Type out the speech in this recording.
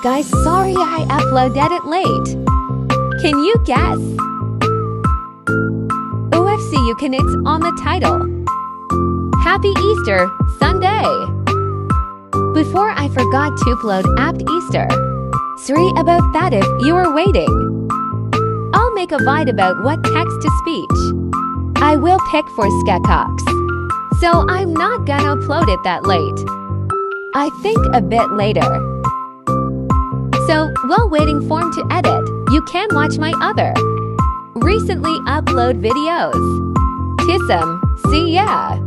Guys, sorry I uploaded it late. Can you guess? OFC Ukinix on the title. Happy Easter, Sunday! Before I forgot to upload Apt Easter. Sorry about that if you were waiting. I'll make a vid about what text-to-speech. I will pick for Sketcox. So I'm not gonna upload it that late. I think a bit later. So, while waiting for him to edit, you can watch my other recently upload videos. Tissum, see ya!